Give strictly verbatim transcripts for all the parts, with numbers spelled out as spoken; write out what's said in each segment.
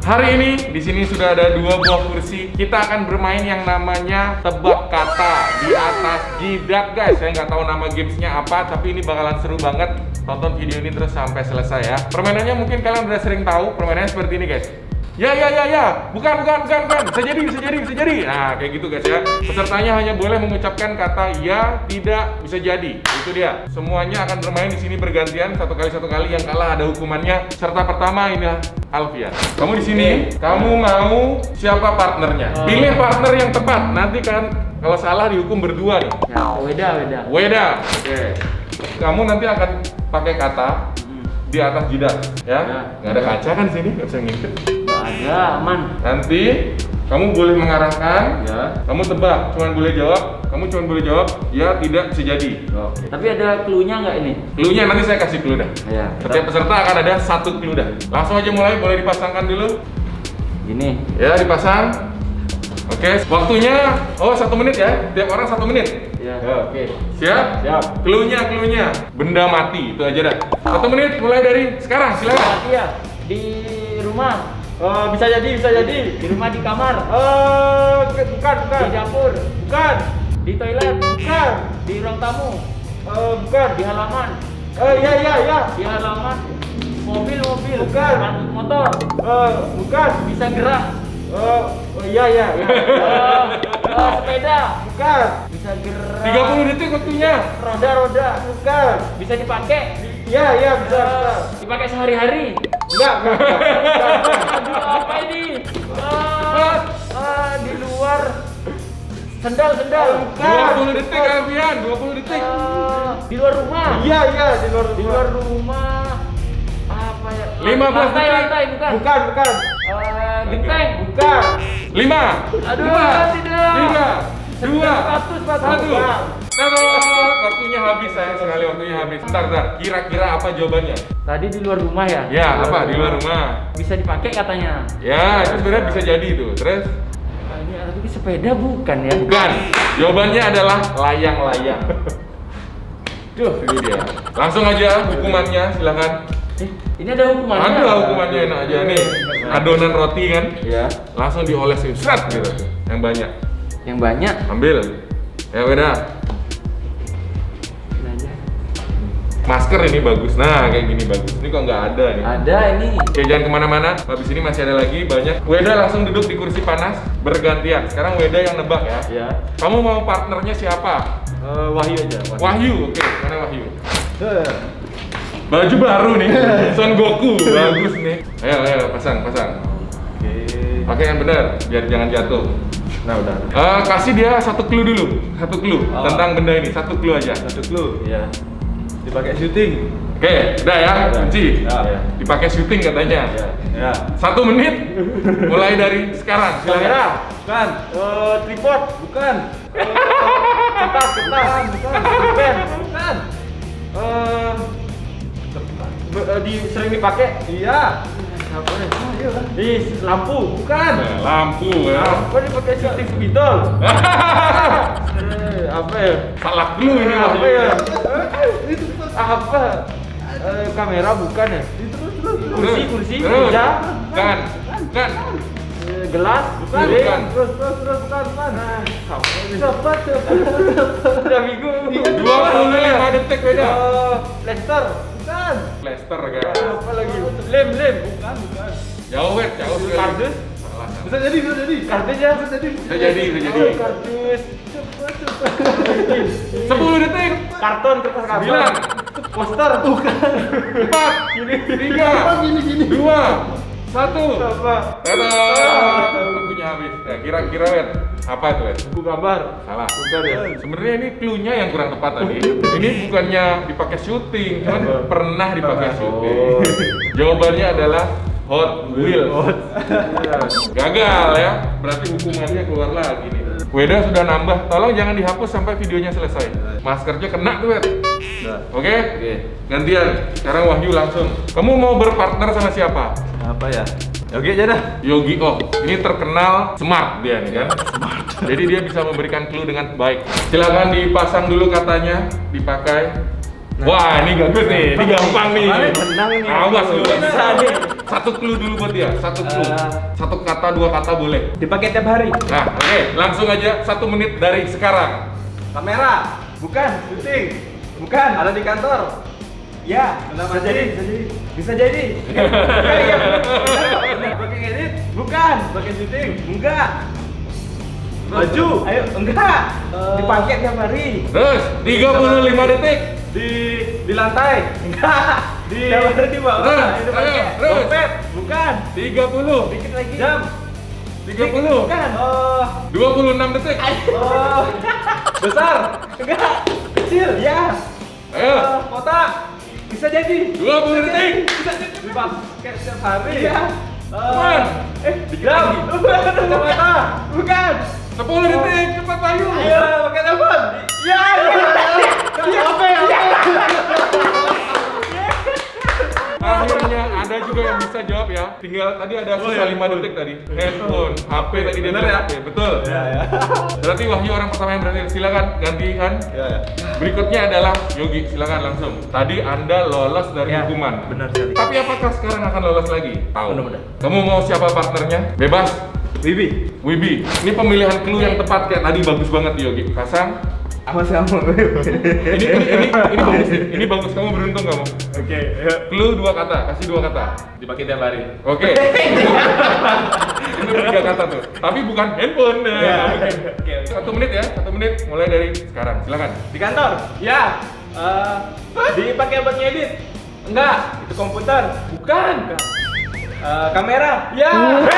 Hari ini di sini sudah ada dua buah kursi. Kita akan bermain yang namanya tebak kata di atas jidat, guys. Saya nggak tahu nama gamesnya apa, tapi ini bakalan seru banget. Tonton video ini terus sampai selesai ya. Permainannya mungkin kalian udah sering tahu. Permainannya seperti ini, guys. Ya, ya, ya, ya. Bukan, bukan, bukan, bukan. Bisa jadi, bisa jadi, bisa jadi. Nah, kayak gitu, guys ya. Pesertanya hanya boleh mengucapkan kata ya, tidak, bisa jadi. Itu dia. Semuanya akan bermain di sini bergantian, satu kali satu kali. Yang kalah ada hukumannya. Serta pertama ini Alfian. Kamu di sini. Kamu mau siapa partnernya? Pilih partner yang tepat. Nanti kan kalau salah dihukum berdua nih. Ya, Weda, Weda. Weda. Oke. Kamu nanti akan pakai kata di atas jidat, ya? Nggak ada kaca kan di sini, nggak bisa ngintip. Nggak ada, aman. Nanti kamu boleh mengarahkan, ya. Kamu tebak, cuman boleh jawab. Kamu cuman boleh jawab, ya, tidak, bisa jadi. Oke. Tapi ada clue-nya nggak ini? Clue-nya nanti saya kasih clue dah. Ya. Setiap peserta akan ada satu clue dah. Langsung aja mulai, boleh dipasangkan dulu. Ini. Ya, dipasang. Oke, waktunya, oh satu menit ya. Tiap orang satu menit. Ya. Ya, oke. Siap? Siap. Clue-nya, clue-nya. Benda mati, itu aja dah. Satu menit mulai dari sekarang, silakan. Iya. Di rumah. Uh, bisa jadi, bisa jadi. Di rumah, di kamar. Uh, bukan, bukan. Di dapur. Bukan. Di toilet. Bukan. Di ruang tamu. Uh, bukan. Di halaman. Uh, iya, iya, iya. Di halaman. Mobil, mobil. Bukan. Motor. Uh, bukan. Bisa gerak. Uh, oh, iya, iya. Uh, uh, sepeda. Bukan. Bisa gerak. tiga puluh detik waktunya. Roda, roda. Bukan. Bisa dipakai. Iya, iya, bisa, Uh, bisa. dipakai sehari-hari. Enggak, enggak, enggak. Aduh, apa ini? Ah, ah, di luar. Sendal, sendal. dua puluh detik, Alfian. dua puluh detik. Ah, di luar rumah. Iya, iya, di luar Di luar rumah. Apa ya? lima belas lantai, detik. lantai, bukan. Bukan, bukan. Ah, genteng. Bukan. lima. Aduh, dua, tidak. tiga, dua, Sepatu, sepatu. satu. Taruh. Waktunya habis, sayang sekali waktunya habis. Bentar, bentar. Kira-kira apa jawabannya? Tadi di luar rumah ya? Ya, apa? Di luar rumah. Bisa dipakai katanya. Ya, itu sebenarnya bisa jadi tuh. Terus? Ah, ini tapi sepeda bukan ya? Bukan. Jawabannya adalah layang-layang. Duh, itu dia. Langsung aja hukumannya, silakan. Eh, ini ada hukumannya. Ada hukumannya, enak aja nih. Adonan roti kan? Ya. Langsung diolesin, seret gitu. Yang banyak. Yang banyak. Ambil. Ya udah. Ini aja. Masker ini bagus. Nah, kayak gini bagus. Ini kok nggak ada nih. Ada ini. Oke, jangan kemana-mana. Habis ini masih ada lagi banyak. Weda langsung duduk di kursi panas bergantian. Sekarang Weda yang nebak ya. Iya. Kamu mau partnernya siapa? Uh, Wahyu aja. Wahyu. Oke, mana Wahyu? Uh. Baju baru nih. Son Goku. Bagus nih. Ayo, ayo, pasang, pasang. Oke. Pakai yang benar, biar jangan jatuh. Nah, udah. Eh, kasih dia satu clue dulu. Satu clue Oh. tentang benda ini. Satu clue aja. Satu clue. Iya. Dipakai syuting. Oke, udah ya, kunci. Ya. Dipakai syuting katanya. Iya. Ya. Satu menit, mulai dari sekarang. Silakan. Kamera. Bukan. Uh, tripod. Bukan. Uh, kertas, kertas. Bukan. Pen. Bukan. Uh, be- uh, di sering dipakai. Iya. Apa ya? Di lampu. Bukan. Nah, lampu ya. Apa dipakai syuting spidol? Eh, apa ya? Salah clue ini. Apa Wahyu. ya? Apa? Eh, kamera bukan ya? Kursi, kursi, Terus. meja, Bukan. Bukan. eh, gelas, Bukan. piring. Bukan. Terus, terus, terus, bukan, bukan. Nah, cepat, cepat. Udah bingung. dua puluh lima detik beda. Eh, Lester, bukan. Plaster guys. Apa lagi? Lem, lem. Bukan, bukan. Jauh wet, jauh sekali. Kardus. Salah. Bisa jadi, bisa jadi. Kardus ya, bisa jadi. Bisa jadi, bisa jadi. Oh, kardus. Cepat, cepat. sepuluh detik. Karton, kertas karton. Sembilan. Poster. Bukan. Empat. Tiga. Dua. Satu. Apa? Dadah. Waktunya habis. Ya, kira-kira wet. Apa itu wet? Buku gambar. Salah. Bukan ya? Sebenarnya ini clue-nya yang kurang tepat tadi. Ini bukannya dipakai syuting, cuman Apa? pernah dipakai Oh. syuting. Jawabannya adalah Hot Wheels. Gagal ya. Berarti hukumannya keluar lagi nih. Weda sudah nambah. Tolong jangan dihapus sampai videonya selesai. Maskernya kena tuh, Wed. Nah. Oke? Gantian. Sekarang Wahyu langsung. Kamu mau berpartner sama siapa? Apa ya? Oke aja dah. Yogi. Oh, ini terkenal smart dia nih kan. Smart. Jadi dia bisa memberikan clue dengan baik. Silakan dipasang dulu katanya, dipakai. Wah, ini bagus nih. Ini gampang nih. Kemarin tenang nih. Awas lu. Bisa nih. Satu clue dulu buat dia, satu clue. Eh. Satu kata, dua kata boleh. Dipakai tiap hari. Nah, oke, langsung aja satu menit dari sekarang. Kamera. Bukan. Syuting. Bukan. Ada di kantor. Ya. Bisa jadi. Bisa jadi. Bisa jadi. Iya, iya. Benar. Pakai edit. Bukan. Pakai syuting. Enggak. Baju. Ayo. Enggak. Dipakai tiap hari. Terus, tiga puluh lima detik. Di di lantai. Enggak. Di tiap hari di bawah. Terus, Ayo dipakai. ayo, terus. Dompet. Bukan. tiga puluh. Dikit lagi. Jam. tiga puluh. Bukan. Oh. dua puluh enam detik. Oh. Besar. Enggak. Kecil. Ya. Ayo. Eh, kotak. Bisa jadi. dua puluh detik. Bisa jadi. Dipakai setiap hari. Iya. Bukan. Eh, jam. Kacamata. Bukan. sepuluh detik, cepat ayo. Ayo, pakai telepon. Iya. Iya. Apa ya? Akhirnya ada juga yang bisa jawab ya. Tinggal tadi ada sisa lima detik tadi. Handphone, H P tadi dia Bener bilang ya? H P. Betul. Iya, ya. Berarti Wahyu orang pertama yang berhasil. Silakan gantikan. Iya, ya. Berikutnya adalah Yogi. Silakan langsung. Tadi Anda lolos dari Ya, hukuman. benar sekali. Tapi apakah sekarang akan lolos lagi? Tahu. Benar-benar. Kamu mau siapa partnernya? Bebas. Bibi. Wibi. Ini pemilihan clue yang tepat kayak tadi, bagus banget Yogi. Pasang. Apa sih kamu? Ini ini ini, ini bagus. Ini bagus. Kamu beruntung kamu. Oke, ayo. Clue dua kata. Kasih dua kata. Dipakai tiap hari. Oke. Itu tiga kata tuh. Tapi bukan handphone. Nah, Ya. oke. Oke, oke. Satu menit ya. Satu menit. Mulai dari sekarang. Silakan. Di kantor? Ya. Eh, dipakai buat ngedit? Enggak. Itu komputer? Bukan. Eh, kamera? Ya.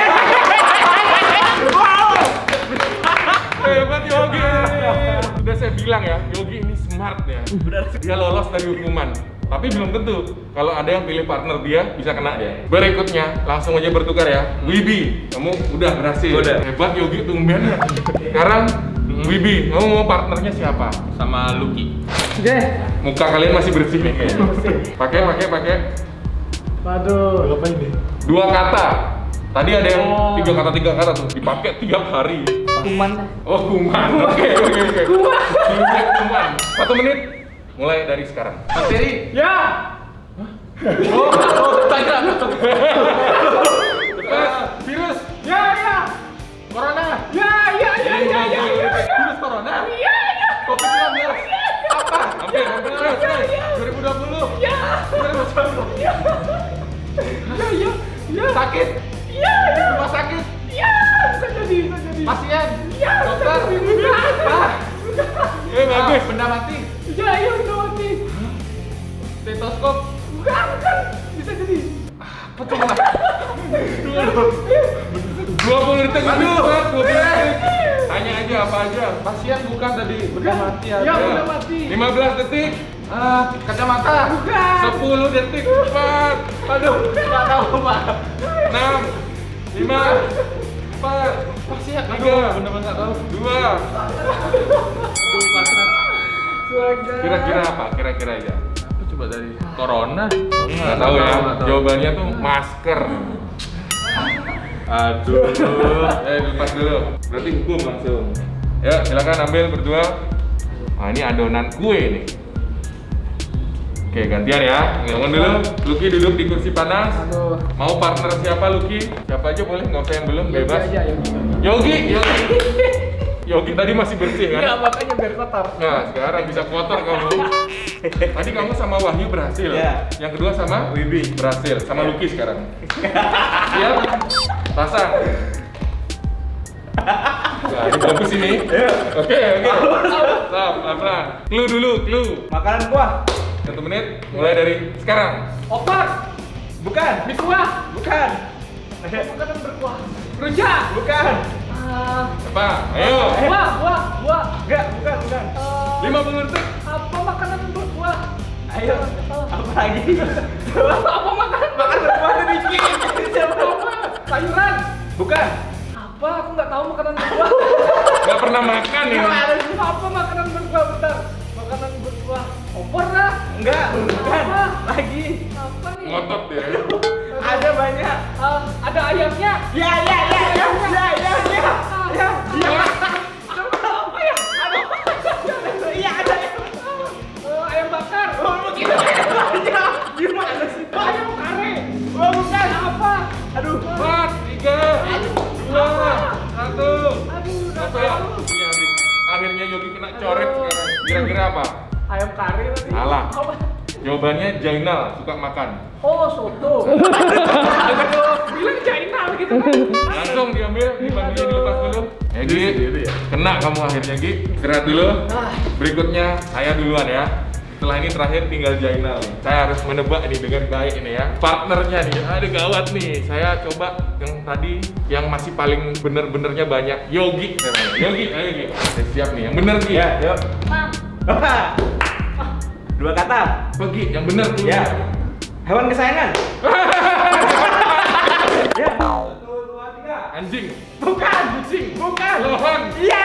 Hebat Yogi. Sudah saya bilang ya, Yogi ini smart ya. Dia lolos dari hukuman. Tapi belum tentu. Kalau ada yang pilih partner dia, bisa kena dia. Berikutnya, langsung aja bertukar ya. Wibi, kamu udah berhasil. Udah. Hebat Yogi, tumben ya. Sekarang Wibi, kamu mau partnernya siapa? Sama Lucky. Oke. Muka kalian masih bersih nih kayaknya. Pakai, pakai, pakai. Waduh. Apa ini? Dua kata. Tadi ada yang Oh. tiga kata tiga kata tuh dipakai tiap hari. Kuman. Oh, kuman. Oke, oke, oke. Kuman. Kuman. Satu menit. Mulai dari sekarang. Bakteri. Ya. Oh, oh, tanya. Cepat. Virus. Ya, ya. Corona. Ya, ya, ya, ya, ya. ya. Virus corona. Iya, iya. covid sembilan belas. Apa? Hampir, hampir. Terus, terus. dua ribu dua puluh. Ya. dua ribu dua puluh. Ya, ya, ya. Sakit. Ya, ya. Rumah sakit. Ya, bisa jadi, bisa jadi. Pasien. Ya, Dokter. bisa jadi. Bukan. Eh, bagus. Benda mati. Ya, ya, udah mati. Stetoskop. Bukan, bukan. Bisa jadi. Apa coba? dua puluh detik. Aduh, dua puluh detik. Tanya aja apa aja. Pasien bukan tadi. Benda mati Ya, ada. benda mati. lima belas detik. Ah, kacamata. Bukan. sepuluh detik. Cepat. Aduh, Nggak tahu, Pak. enam, lima, empat, Pasien. tiga, Bener-bener nggak tahu. dua. Kira-kira apa? Kira-kira aja. Apa coba dari Corona? Nggak tahu ya. Jawabannya tuh masker. Aduh. Eh, lepas dulu. Berarti hukum langsung. Ya, silakan ambil berdua. Nah, ini adonan kue nih. Oke, gantian ya. Bangun dulu. Lucky duduk di kursi panas. Aduh. Mau partner siapa Lucky? Siapa aja boleh, nggak usah yang belum, bebas. Yogi aja, Yogi. Yogi, Yogi. Yogi tadi masih bersih kan? Iya, makanya biar kotor. Nah, sekarang bisa kotor kamu. Tadi kamu sama Wahyu berhasil. Iya. Yang kedua sama Wibi. berhasil. Sama Lucky sekarang. Siap? Pasang. Nah, ini bagus ini. Oke, oke. Stop, pelan-pelan. Clue dulu, clue. Makanan kuah? Satu menit, mulai dari sekarang. Opak. Bukan. Mie kuah. Bukan. Makanan berkuah. Rujak. Bukan. Ah, Apa? Ayo. buah, buah, buah. Enggak, bukan, bukan. Eh, lima puluh detik. apa makanan berkuah? Ayo. Apa lagi? Apa makanan Makan berkuah tuh dikit. Apa? Sayuran. Bukan. Apa? Aku nggak tahu makanan berkuah. Gak pernah makan ya? Apa makanan berkuah? Bentar. Makanan berkuah. Opor lah. Enggak, bukan. Apa? Lagi. Apa nih? Ngotot ya. Ada banyak. Ah, ada ayamnya. Ya, ya, ya, ya, ya, ya, ya. Ya, ya. Apa ya? Ada. Iya, ada. Eh, ayam bakar. Oh, begitu. Ya, gimana sih? Ayam kare. Oh, bukan. Apa? akhirnya Yogi kena coret sekarang. Kira-kira apa? Ayam kari tadi. Salah. Apa? Jawabannya Jainal, suka makan. Oh, soto. Aduh, bilang Jainal gitu kan. Langsung diambil, dipanggilnya dilepas dulu. Ya Gi, kena kamu akhirnya Gi. Istirahat dulu. Berikutnya saya duluan ya. Setelah ini terakhir tinggal Jainal nih. Saya harus menebak ini dengan baik ini ya. Partnernya nih, aduh gawat nih. Saya coba yang tadi yang masih paling bener-benernya banyak. Yogi. Yogi, ayo Gi. Saya siap nih, yang bener Gi. Ya, yuk. Mam. Dua kata. Pergi, yang bener dulu. Ya. Hewan kesayangan. Ya. Satu, dua, tiga. Anjing. Bukan. Kucing. Bukan. Lohon. Iya.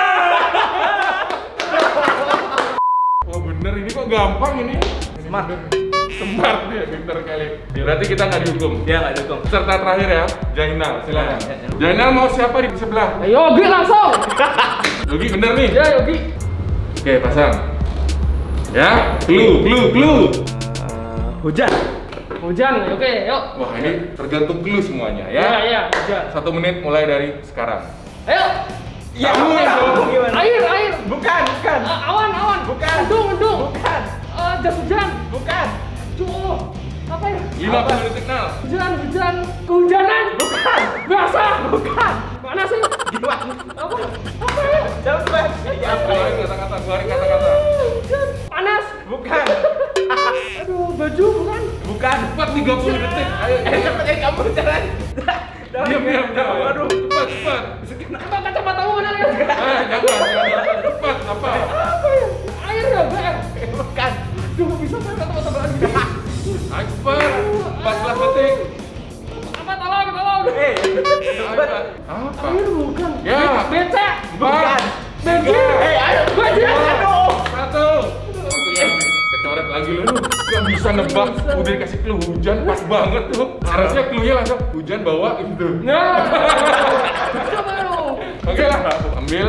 Oh bener, ini kok gampang ini. Smart. Smart dia, pinter kali. Berarti kita nggak dihukum. Dia nggak dihukum. Peserta terakhir ya, Jainal, silakan. Ya, ya. Jainal mau siapa di sebelah? Ayo, Yogi langsung. Yogi bener nih. Ya, Yogi. Oke, pasang. Ya, clue, clue, clue. Uh, hujan. Hujan, oke, yuk. Wah ini tergantung clue semuanya Ya, ya. ya, hujan. Satu menit mulai dari sekarang. Ayo. Ya, Kamu yang jawab. gimana? Air, air. Bukan, bukan. Ah, awan, awan. Bukan. Mendung, mendung. Bukan. Eh, jas hujan. Bukan. Cukup. Apa ya? lima puluh detik nol. Hujan, hujan. Kehujanan. Bukan. Basah. Bukan. Mana sih? Gimana? Apa? Apa ya? Cepet. Ya, Keluarin kata-kata, keluarin kata-kata. Hujan. Panas. Bukan. Aduh, baju bukan? Bukan. Cepat tiga puluh detik. Ayo, Eh, cepet ya kamu jalan. diam, diam, diam. Waduh. Cepat, cepat. Apa kacamatamu mana lihat? Eh, jangan, jangan. Cepat, apa? Apa ya? Air ya, B M. Bukan. Duh, bisa saya kata-kata lagi. Ayo, cepat. empat belas detik. Apa tolong, tolong. Eh, cepet. Apa? Air bukan. Ya. Becek. Bukan. Banjir. Eh, ayo. Banjir. Aduh. Satu. Kecoret lagi lu. Gak bisa nebak. Udah dikasih clue hujan, pas banget tuh. Harusnya clue-nya langsung hujan bawa gitu. Nah. Coba dong. Oke lah, ambil.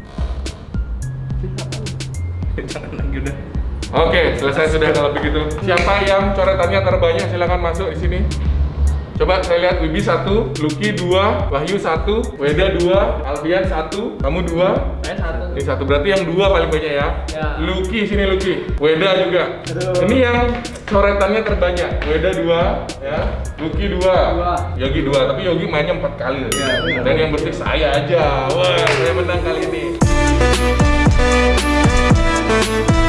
Jangan lagi udah. Oke, selesai sudah kalau begitu. Siapa yang coretannya terbanyak silahkan masuk di sini. Coba saya lihat Wibi satu, Lucky dua, Wahyu satu, Weda dua, Alfian satu, kamu dua. Saya satu. Ini satu berarti yang dua paling banyak ya. Ya. Lucky sini Lucky, Weda juga. Aduh. Ini yang coretannya terbanyak. Weda dua, ya. Lucky dua, Dua. Yogi dua. Tapi Yogi mainnya empat kali. Ya, benar. Dan yang bersih saya aja. Wah, saya menang kali ini.